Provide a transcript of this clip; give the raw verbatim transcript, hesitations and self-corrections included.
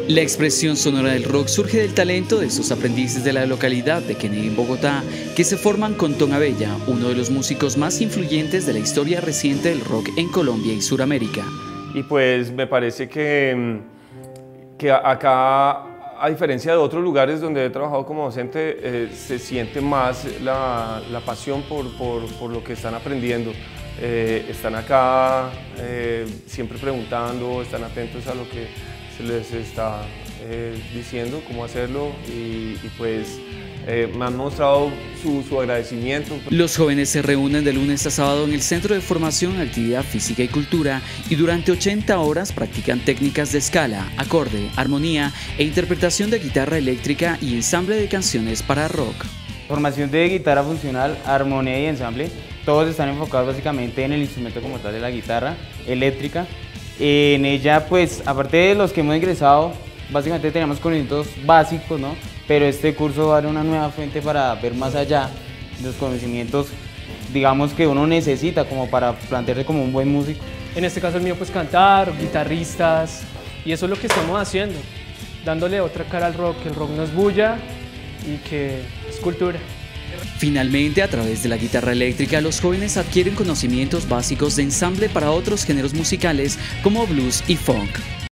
La expresión sonora del rock surge del talento de estos aprendices de la localidad de Kennedy en Bogotá, que se forman con Tom Abella, uno de los músicos más influyentes de la historia reciente del rock en Colombia y Suramérica. Y pues me parece que, que acá, a diferencia de otros lugares donde he trabajado como docente, eh, se siente más la, la pasión por, por, por lo que están aprendiendo. Eh, están acá eh, siempre preguntando, están atentos a lo que se les está eh, diciendo, cómo hacerlo, y, y pues eh, me han mostrado su, su agradecimiento. Los jóvenes se reúnen de lunes a sábado en el Centro de Formación, Actividad Física y Cultura y durante ochenta horas practican técnicas de escala, acorde, armonía e interpretación de guitarra eléctrica y ensamble de canciones para rock. Formación de guitarra funcional, armonía y ensamble. Todos están enfocados básicamente en el instrumento como tal de la guitarra eléctrica. En ella, pues, aparte de los que hemos ingresado, básicamente tenemos conocimientos básicos, ¿no? Pero este curso va a dar una nueva fuente para ver más allá de los conocimientos, digamos, que uno necesita como para plantearse como un buen músico. En este caso el mío, pues cantar, guitarristas, y eso es lo que estamos haciendo, dándole otra cara al rock, que el rock no es bulla y que es cultura. Finalmente, a través de la guitarra eléctrica, los jóvenes adquieren conocimientos básicos de ensamble para otros géneros musicales como blues y funk.